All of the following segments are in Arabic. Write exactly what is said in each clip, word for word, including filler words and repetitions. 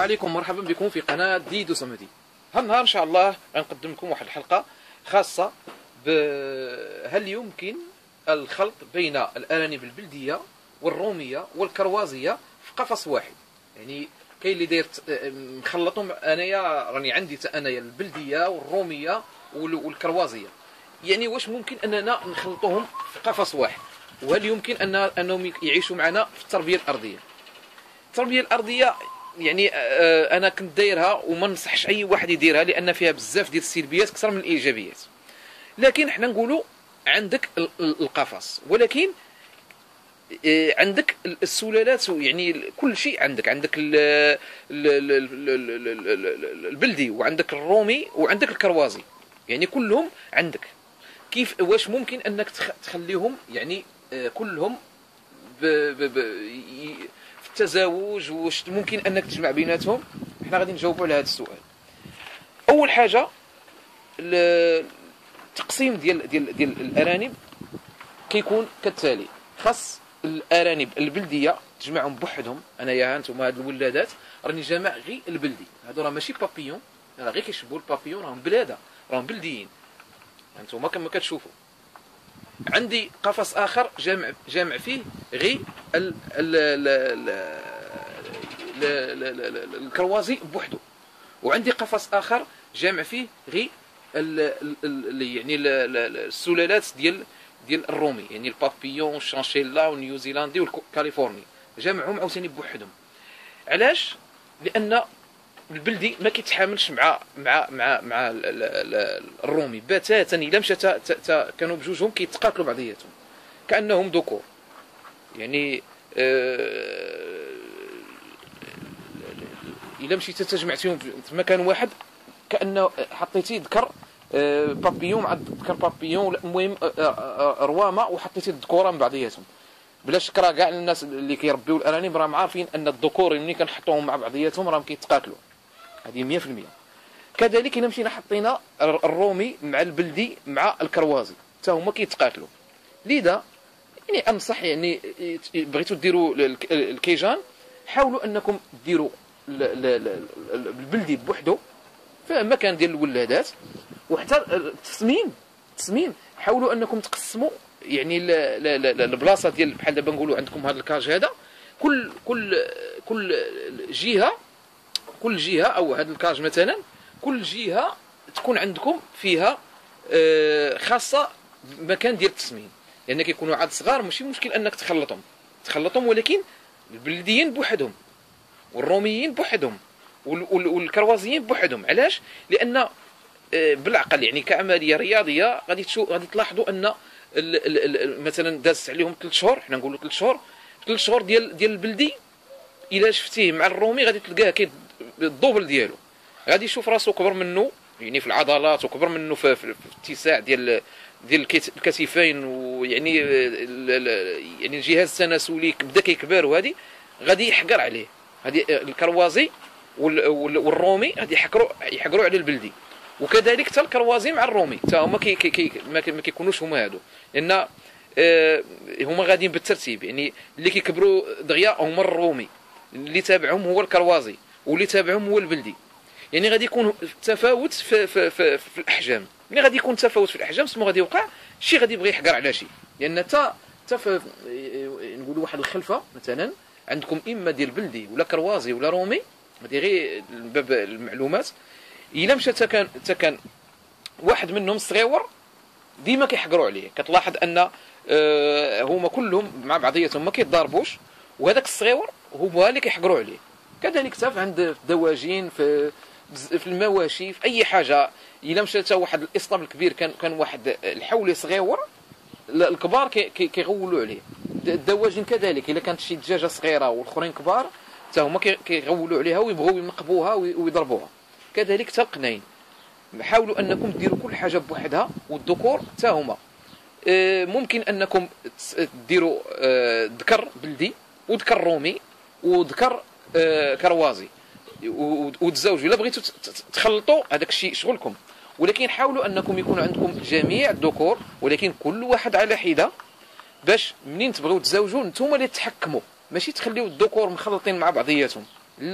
عليكم، مرحبا بكم في قناة ديدو صمدي. هالنهار ان شاء الله غنقدم لكم واحد الحلقة خاصة ب هل يمكن الخلط بين الارانب البلدية والرومية والكروازية في قفص واحد. يعني كاين اللي داير مخلطهم، انايا راني عندي حتى انايا البلدية والرومية والكروازية. يعني واش ممكن اننا نخلطوهم في قفص واحد؟ وهل يمكن ان انهم يعيشوا معنا في التربية الارضية؟ التربية الارضية يعني انا كنت دايرها وما ننصحش اي واحد يديرها، لان فيها بزاف ديال السلبيات اكثر من الايجابيات. لكن حنا نقولوا عندك القفص، ولكن عندك السلالات، يعني كل شيء عندك عندك البلدي وعندك الرومي وعندك الكروازي، يعني كلهم عندك. كيف واش ممكن انك تخليهم يعني كلهم ب ب ب في التزاوج؟ واش ممكن انك تجمع بيناتهم؟ حنا غادي نجاوبوا على هذا السؤال. اول حاجه التقسيم ديال ديال ديال الارانب كيكون كالتالي. خاص الارانب البلديه تجمعهم بوحدهم. انايا ها انتم هاد الولادات راني جامع غير البلدي، هادو راه ماشي بابيون، راه غير كيشبهوا البابيون، راهم بلاده، راهم بلديين، انتم كما كتشوفوا. عندي قفص اخر جامع جامع فيه غير ال ال ال الكروازي بوحدو، وعندي قفص اخر جامع فيه غير يعني السلالات ديال ديال الرومي، يعني البابيون الشانشيلا والنيوزيلندي والكاليفورني، جامعهم عاوتاني بوحدهم. علاش؟ لان البلدي ما كيتحاملش مع مع مع مع الرومي بتاتا. الا مشى كانوا بجوجهم كيتقاتلوا بعضياتهم كانهم ذكور. يعني آه الا مشيتي تجمعتيهم في مكان واحد كانه حطيتي ذكر آه بابيون مع ذكر بابيون، المهم آه روامه، وحطيتي الذكوره من بعضياتهم. بلا شك راه كاع الناس اللي كيربيو الارانب راهم عارفين ان الذكور ملي كنحطوهم مع بعضياتهم راهم كيتقاتلوا، هذه مية في المية. كذلك الا مشينا حطينا الرومي مع البلدي مع الكروازي حتى هما كيتقاتلوا. لذا يعني انصح، يعني بغيتوا ديروا الكيجان، حاولوا انكم ديروا البلدي بوحدو في مكان ديال الولادات. وحتى التسمين التسمين حاولوا انكم تقسموا، يعني البلاصه ديال بحال دابا نقولوا عندكم هذا الكاج هذا، كل كل كل جهه كل جهه او هذا الكاج مثلا كل جهه تكون عندكم فيها خاصه مكان ديال التسمين، لان كيكونوا عاد صغار ماشي مشكل انك تخلطهم تخلطهم ولكن البلديين بوحدهم والروميين بوحدهم والكروازيين بوحدهم. علاش؟ لان بالعقل، يعني كعمليه رياضيه، غادي تشوف غادي تلاحظوا ان مثلا دازت عليهم ثلاث شهور، حنا نقولوا ثلاث شهور ثلاث شهور ديال ديال البلدي، الا شفتيه مع الرومي غادي تلقاه كي الدوبل ديالو، غادي يشوف راسو كبر منه، يعني في العضلات، وكبر منه في, في, في الاتساع ديال ديال الكتفين، ويعني يعني الجهاز التناسلي بدا كيكبر، وهذه غادي يحقر عليه. هذه الكروازي والرومي غادي يحقروا يحقروا على البلدي. وكذلك حتى الكروازي مع الرومي حتى هما كي كي ما كيكونوش هما هادو، لان آه هما غاديين بالترتيب. يعني اللي كيكبروا دغيا هما الرومي، اللي تابعهم هو الكروازي، واللي تابعهم هو البلدي. يعني غادي يكون تفاوت في في في, في الاحجام. ملي غادي يكون تفاوت في الاحجام سمو غادي يوقع شي غادي يبغي يحقر على شي، لان حتى حتى نقولوا واحد الخلفه مثلا عندكم اما ديال بلدي ولا كروازي ولا رومي، هذه غير باب المعلومات. الا مشى حتى كان حتى كان واحد منهم صغيور ديما كيحقروا عليه، كتلاحظ ان آه هما كلهم مع بعضياتهم ما كيتضاربوش، وهذاك الصغيور هو اللي كيحقروا عليه. كذلك حتى عند الدواجن، في في المواشي، في اي حاجه. الا مشى حتى واحد الاصطاب الكبير، كان كان واحد الحولي صغيور، الكبار كيغولوا عليه. الدواجن كذلك، الا كانت شي دجاجه صغيره والاخرين كبار حتى هما كيغولوا عليها ويبغوا ينقبوها ويضربوها. كذلك حتى القنين، حاولوا انكم ديروا كل حاجه بوحدها. والذكور حتى هما ممكن انكم ديروا ذكر بلدي وذكر رومي وذكر كروازي وتزوجوا. الا بغيتوا تخلطوا هذاك الشيء شغلكم، ولكن حاولوا انكم يكون عندكم جميع الذكور، ولكن كل واحد على حده، باش منين تبغيو تزوجوا نتوما اللي تحكموا، ماشي تخليو الذكور مخلطين مع بعضياتهم. لا،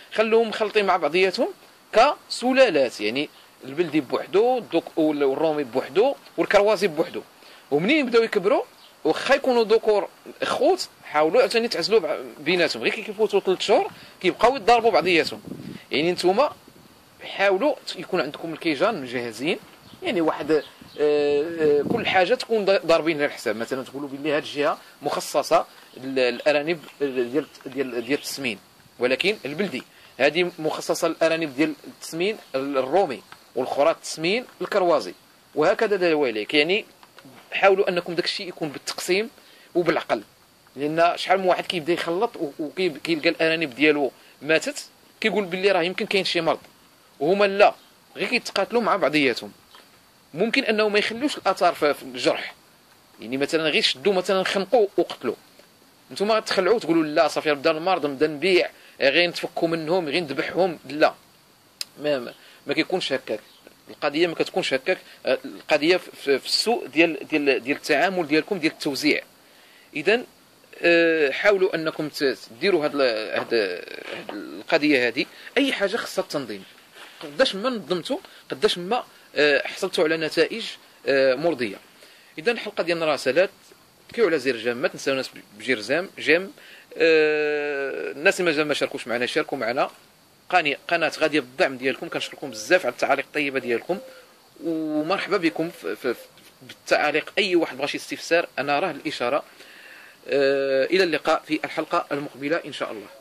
خلوهم مخلطين مع بعضياتهم كسلالات، يعني البلدي بوحدو، الدوك والرومي بوحدو، والكروازي بوحدو. ومنين يبداو يكبروا واخا يكونوا ذكور خوت، حاولوا عاوتاني تعزلوا بيناتهم، غير كي كيفوتوا ثلاث شهور كيبقاو يضاربوا بعضياتهم. يعني نتوما حاولوا يكون عندكم الكيجان مجهزين، يعني واحد آه، آه، كل حاجه تكون ضاربين لها الحساب. مثلا تقولوا باللي هذه الجهه مخصصه للارانب ديال ديال ديال التسمين، ولكن البلدي هذه مخصصه للارانب ديال التسمين الرومي، والاخرى التسمين الكروازي، وهكذا دواليك. يعني حاولوا انكم داك الشيء يكون بالتقسيم وبالعقل، لان شحال من واحد كيبدا يخلط وكيلقى الارانب ديالو ماتت، كيقول باللي راه يمكن كاين شي مرض، وهما لا، غير كيتقاتلوا مع بعضياتهم. ممكن انه ما يخلوش الاثار في الجرح، يعني مثلا غير شدوا مثلا خنقوا وقتلوا، نتوما تخلعوا تقولوا لا صافي بدا المرض نبدا نبيع غير نتفكوا منهم غير نذبحهم. لا، ما ما, ما كيكونش هكاك القضيه، ما كتكونش هكاك. القضيه في, في السوء ديال ديال ديال التعامل ديالكم ديال التوزيع. اذا حاولوا انكم تديروا هاد هاد القضيه هذه. اي حاجه خصها التنظيم، قداش ما نظمتوا قداش ما حصلتوا على نتائج مرضيه. اذا الحلقه ديال المراسلات كيو على زر جيم، ما تنساوناش بجير زام جيم. الناس اللي مازال ما شاركوش معنا شاركوا معنا. قناه غاديه بالدعم ديالكم، كنشكركم بزاف على التعاليق الطيبه ديالكم، ومرحبا بكم في, في, بالتعاليق. اي واحد بغى شي استفسار انا راه الاشاره. الى اللقاء في الحلقه المقبله ان شاء الله.